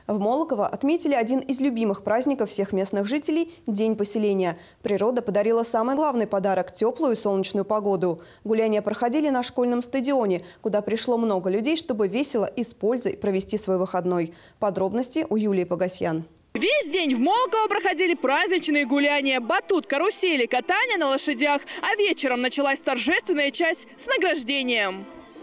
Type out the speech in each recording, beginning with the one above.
В Молоково отметили один из любимых праздников всех местных жителей – День поселения. Природа подарила самый главный подарок – теплую и солнечную погоду. Гуляния проходили на школьном стадионе, куда пришло много людей, чтобы весело и с пользой провести свой выходной. Подробности у Юлии Погасьян. Весь день в Молоково проходили праздничные гуляния, батут, карусели, катание на лошадях. А вечером началась торжественная часть с награждением.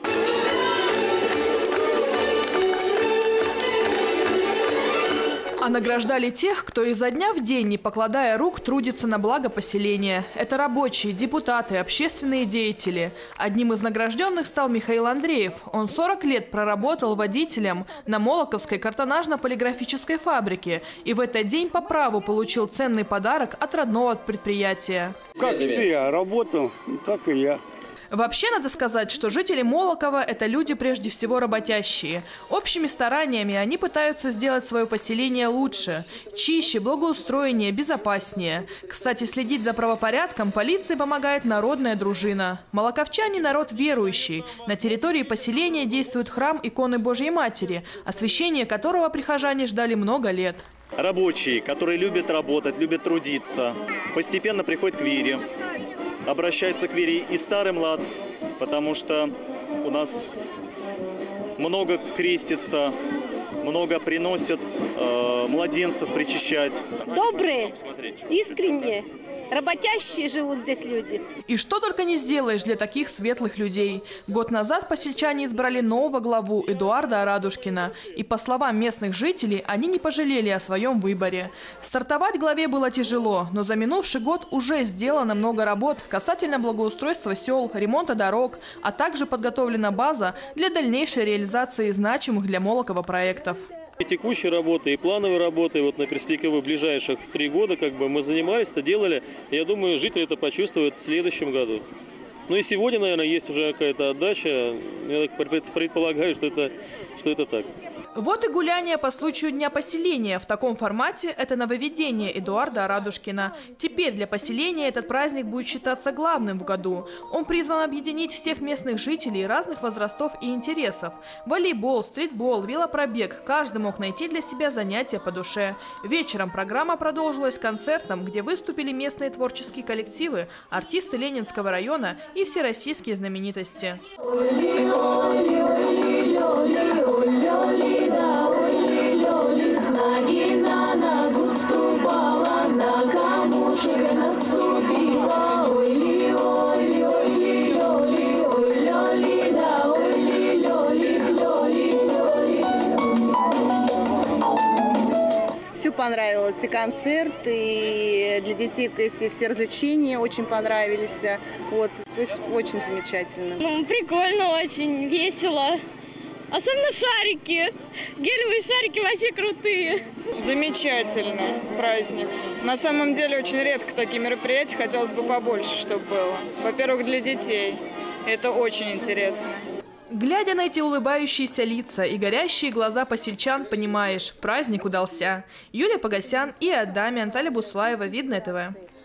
А награждали тех, кто изо дня в день, не покладая рук, трудится на благо поселения. Это рабочие, депутаты, общественные деятели. Одним из награжденных стал Михаил Андреев. Он 40 лет проработал водителем на Молоковской картонажно-полиграфической фабрике. И в этот день по праву получил ценный подарок от родного предприятия. Как все, я работал, так и я. Вообще, надо сказать, что жители Молоково – это люди прежде всего работящие. Общими стараниями они пытаются сделать свое поселение лучше, чище, благоустроеннее, безопаснее. Кстати, следить за правопорядком полиции помогает народная дружина. Молоковчане – народ верующий. На территории поселения действует храм иконы Божьей Матери, освящение которого прихожане ждали много лет. Рабочие, которые любят работать, любят трудиться, постепенно приходят к вере. Обращается к вере и старый млад, потому что у нас много крестится, много приносят младенцев причащать. Добрые, искренние, работящие живут здесь люди. И что только не сделаешь для таких светлых людей. Год назад посельчане избрали нового главу Эдуарда Радушкина. И по словам местных жителей, они не пожалели о своем выборе. Стартовать главе было тяжело, но за минувший год уже сделано много работ касательно благоустройства сел, ремонта дорог, а также подготовлена база для дальнейшей реализации значимых для Молокова проектов. И текущей работы, и плановой работы вот на перспективу ближайших 3 года мы занимались, это делали. Я думаю, жители это почувствуют в следующем году. Ну и сегодня, наверное, есть уже какая-то отдача. Я предполагаю, что это так. Вот и гуляние по случаю Дня поселения. В таком формате это нововведение Эдуарда Радушкина. Теперь для поселения этот праздник будет считаться главным в году. Он призван объединить всех местных жителей разных возрастов и интересов. Волейбол, стритбол, велопробег. Каждый мог найти для себя занятия по душе. Вечером программа продолжилась концертом, где выступили местные творческие коллективы, артисты Ленинского района и всероссийские знаменитости. Все понравилось, и концерт, и для детей все развлечения очень понравились. Вот, то есть очень замечательно. Ну, прикольно, очень весело. Особенно шарики. Гелевые шарики вообще крутые. Замечательный праздник. На самом деле очень редко такие мероприятия, хотелось бы побольше, чтобы было. Во-первых, для детей. Это очень интересно. Глядя на эти улыбающиеся лица и горящие глаза посельчан, понимаешь, праздник удался. Юлия Погасьян и Адамян, Наталья Буслаева, Видное ТВ.